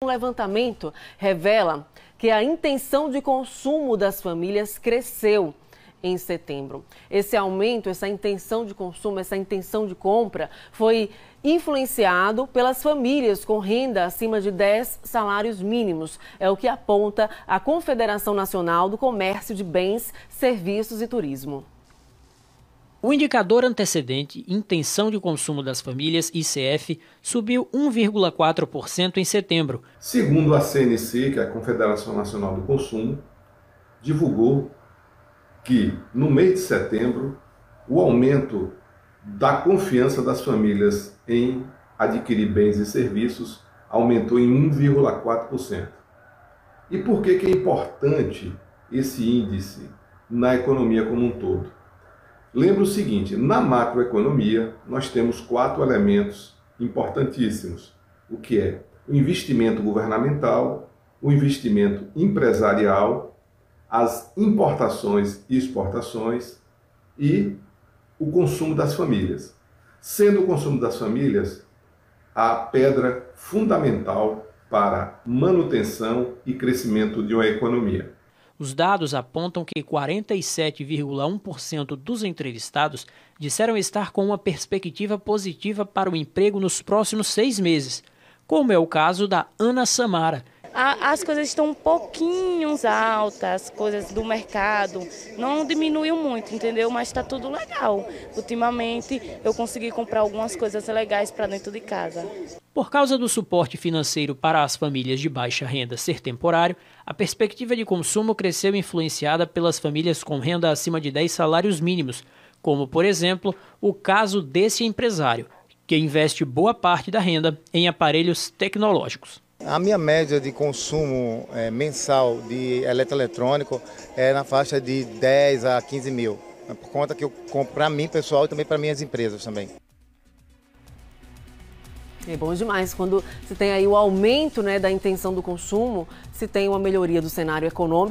levantamento revela que a intenção de consumo das famílias cresceu em setembro. Esse aumento, essa intenção de consumo, essa intenção de compra foi influenciado pelas famílias com renda acima de 10 salários mínimos. É o que aponta a Confederação Nacional do Comércio de Bens, Serviços e Turismo. O indicador antecedente, intenção de consumo das famílias, ICF, subiu 1,4% em setembro. Segundo a CNC, que é a Confederação Nacional do Consumo, divulgou que no mês de setembro o aumento da confiança das famílias em adquirir bens e serviços aumentou em 1,4%. E por que é importante esse índice na economia como um todo? Lembra o seguinte, na macroeconomia nós temos 4 elementos importantíssimos, o que é o investimento governamental, o investimento empresarial, as importações e exportações e o consumo das famílias. Sendo o consumo das famílias a pedra fundamental para manutenção e crescimento de uma economia. Os dados apontam que 47,1% dos entrevistados disseram estar com uma perspectiva positiva para o emprego nos próximos 6 meses, como é o caso da Ana Samara. As coisas estão um pouquinho altas, as coisas do mercado não diminuiu muito, entendeu? Mas está tudo legal. Ultimamente eu consegui comprar algumas coisas legais para dentro de casa. Por causa do suporte financeiro para as famílias de baixa renda ser temporário, a perspectiva de consumo cresceu influenciada pelas famílias com renda acima de 10 salários mínimos, como, por exemplo, o caso desse empresário, que investe boa parte da renda em aparelhos tecnológicos. A minha média de consumo mensal de eletroeletrônico é na faixa de 10 a 15 mil. Por conta que eu compro para mim, pessoal, e também para minhas empresas também. É bom demais quando se tem aí o aumento, né, da intenção do consumo, se tem uma melhoria do cenário econômico.